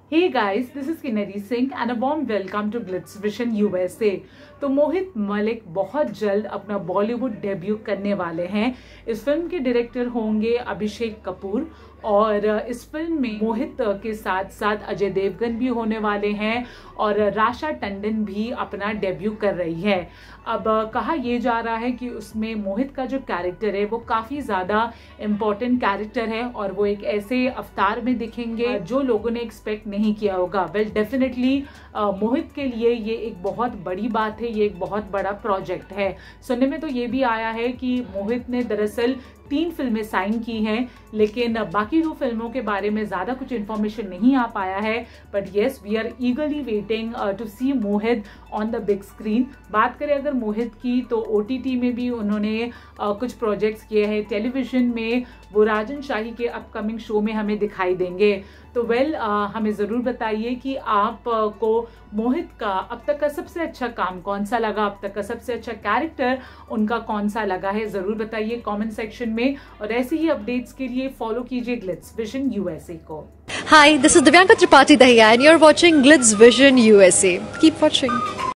Hey guys, this is Kinnari Singh and a warm welcome to Glitz Vision USA। तो मोहित मलिक बहुत जल्द अपना Bollywood debut करने वाले हैं। इस फिल्म के डायरेक्टर होंगे अभिषेक कपूर और इस फिल्म में मोहित के साथ साथ अजय देवगन भी होने वाले हैं और राशा टंडन भी अपना डेब्यू कर रही है। अब कहा यह जा रहा है कि उसमें मोहित का जो कैरेक्टर है वो काफ़ी ज़्यादा इम्पोर्टेंट कैरेक्टर है और वो एक ऐसे अवतार में दिखेंगे जो लोगों ने एक्सपेक्ट नहीं किया होगा। वेल डेफिनेटली मोहित के लिए ये एक बहुत बड़ी बात है, ये एक बहुत बड़ा प्रोजेक्ट है। सुनने में तो ये भी आया है कि मोहित ने दरअसल 3 फिल्में साइन की हैं, लेकिन बाकी 2 फिल्मों के बारे में ज़्यादा कुछ इन्फॉर्मेशन नहीं आ पाया है। But yes, we are eagerly waiting to see Mohit on the big screen. बात करें अगर मोहित की तो OTT में भी उन्होंने कुछ प्रोजेक्ट्स किए हैं। टेलीविजन में वो राजन शाही के अपकमिंग शो में हमें दिखाई देंगे। तो हमें ज़रूर बताइए कि आपको मोहित का अब तक का सबसे अच्छा काम कौन सा लगा, अब तक का सबसे अच्छा कैरेक्टर उनका कौन सा लगा है। ज़रूर बताइए कमेंट सेक्शन में और ऐसे ही अपडेट्स के लिए फॉलो कीजिए ग्लिट्स विजन USA को। Hi, this is Divyanka Tripathi Dahiya and you're watching Glitz Vision USA. Keep watching.